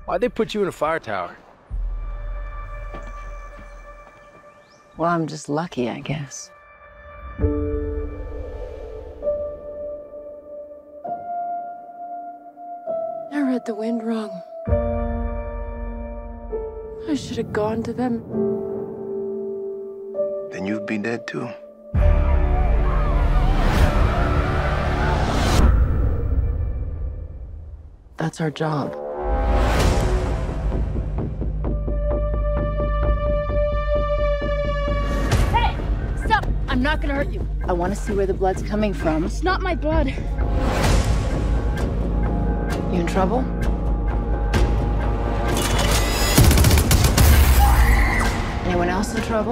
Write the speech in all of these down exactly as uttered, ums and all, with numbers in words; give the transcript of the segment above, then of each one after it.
Why'd they put you in a fire tower? Well, I'm just lucky, I guess. I read the wind wrong. I should have gone to them. Then you'd be dead too. That's our job. Hey! Stop! I'm not gonna hurt you. I want to see where the blood's coming from. It's not my blood. You in trouble? Anyone else in trouble?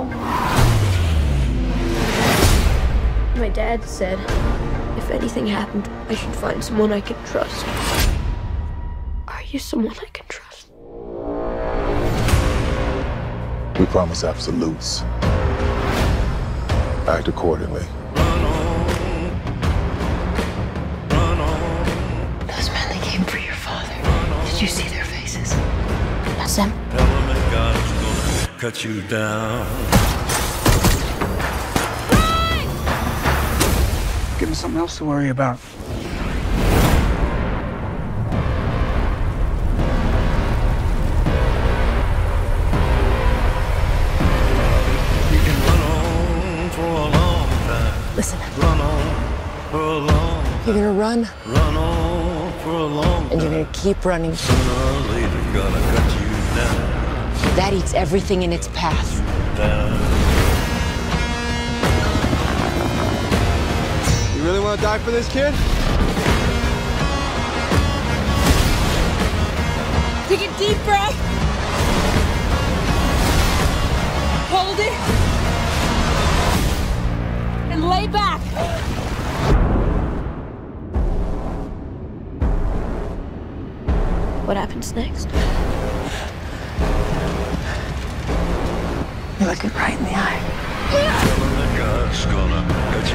My dad said if anything happened, I should find someone I can trust. Are you someone I can trust? We promise absolutes. Act accordingly. Those men that came for your father. Did you see their faces? That's them. Cut you down. Give me something else to worry about. You can run on for a long time. Listen. Run on for a long time. You're gonna run, Run on for a long time. and you're gonna keep running. Sooner or later, gonna cut you down. That eats everything in its path. Down. You really want to die for this kid? Take a deep breath. Hold it. And lay back. What happens next? You're looking right in the eye. God's gonna cut